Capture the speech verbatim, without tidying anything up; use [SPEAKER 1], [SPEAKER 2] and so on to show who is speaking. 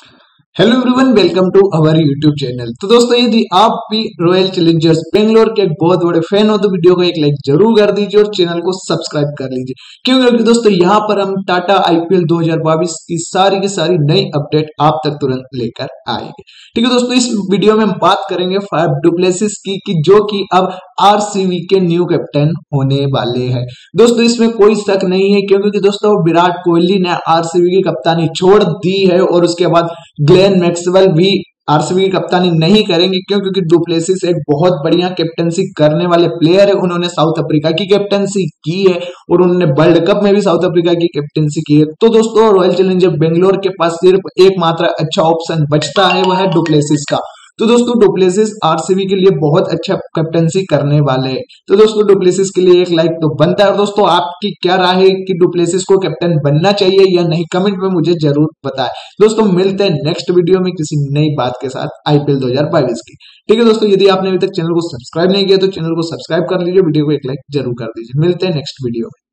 [SPEAKER 1] Hello everyone, welcome to our YouTube channel. तो दोस्तों, यदि आप भी रॉयल चैलेंजर्स बेंगलोर के एक बहुत बड़े फैन हो तो वीडियो को एक लाइक जरूर कर दीजिए और चैनल को सब्सक्राइब कर लीजिए। क्यों? क्योंकि दोस्तों यहाँ पर हम टाटा आईपीएल दो हज़ार बाईस की सारी की सारी नई अपडेट आप तक तुरंत लेकर आएंगे। ठीक है दोस्तों, इस वीडियो में हम बात करेंगे फाफ डु प्लेसिस की, की जो कि अब आरसीबी के न्यू कैप्टन होने वाले हैं। दोस्तों इसमें कोई शक नहीं है, क्योंकि दोस्तों विराट कोहली ने आरसीबी की कप्तानी छोड़ दी है और उसके बाद ग्लेन मैक्सवेल भी आरसीबी की कप्तानी नहीं करेंगे। क्यों? क्योंकि डु प्लेसिस एक बहुत बढ़िया कैप्टनसी करने वाले प्लेयर है। उन्होंने साउथ अफ्रीका की कैप्टनसी की है और उन्होंने वर्ल्ड कप में भी साउथ अफ्रीका की कैप्टनसी की है। तो दोस्तों रॉयल चैलेंजर बेंगलोर के पास सिर्फ एकमात्र अच्छा ऑप्शन बचता है, वह है डु प्लेसिस का। तो दोस्तों डु प्लेसिस आरसीबी के लिए बहुत अच्छा कैप्टनसी करने वाले हैं। तो दोस्तों डु प्लेसिस के लिए एक लाइक तो बनता है। दोस्तों आपकी क्या राय है कि डु प्लेसिस को कैप्टन बनना चाहिए या नहीं? कमेंट में मुझे जरूर बताएं। दोस्तों मिलते हैं नेक्स्ट वीडियो में किसी नई बात के साथ आईपीएल दो हज़ार बाईस की। ठीक है दोस्तों, यदि आपने अभी तक चैनल को सब्सक्राइब नहीं किया तो चैनल को सब्सक्राइब कर लीजिए, वीडियो को एक लाइक जरूर कर दीजिए। मिलते हैं नेक्स्ट वीडियो में।